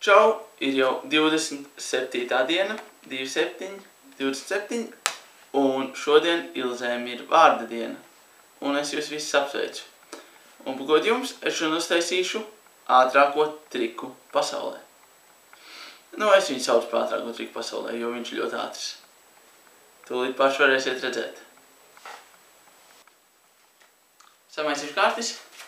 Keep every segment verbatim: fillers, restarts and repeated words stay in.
Čau, ir jau divdesmit septītā diena, divi septiņi, divdesmit septiņi, un šodien Ilzēm ir vārda diena, un es jūs visus apsveicu. Un pagot jums, es šodien uztaisīšu ātrāko triku pasaulē. Nu, es viņu saucu par ātrāko triku pasaulē, jo viņš ir ļoti ātrs. Tūlīt paši varēsiet redzēt. Samaisīšu kārtis.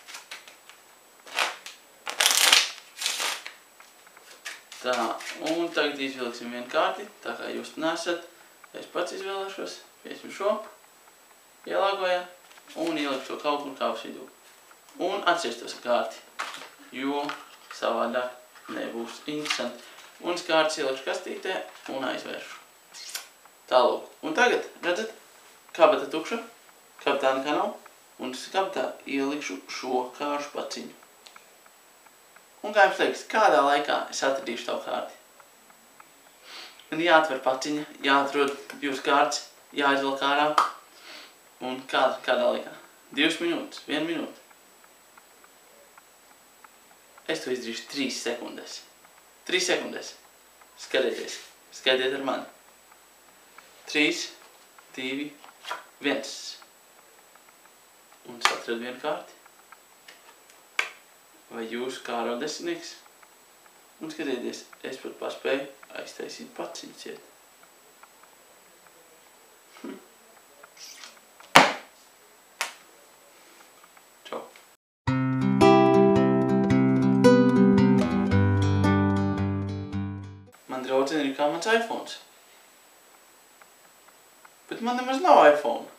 Tā, un tagad izvilksim vienu kārti, tā kā jūs nesat. Es pats izvēlēšos, piesim šo, ielāgojā, un ieliku to kaut kur kāpus vidū. Un atsevišķos kārti, jo savādāk nebūs interesanti. Un kārtas ielikšu kastītē un aizvēršu. Tālūk. Un tagad, redzat, kabata tukša, kabatā nekā nav, un kabatā ielikšu šo kāršu paciņu. Un kā jums liekas, kādā laikā es atradīšu tavu kārti? Man jāatver paciņa, jāatrod divas kārtas, jāizvelk ārā. Un kā, kādā laikā? Divas minūtes, viena minūte. Es to izdarīšu trīs sekundēs. Trīs sekundēs. Skatieties, skaitiet ar mani. Trīs, divi, viens. Un es atradu vienu kārti. Vai jūsu kāro desmitnieks? Un skatieties, es pat paspēju aiztaisīt paciņu ciet. Hm. Čau. Man draudzene ir kā mans iPhones. Bet man nemaz nav iPhone.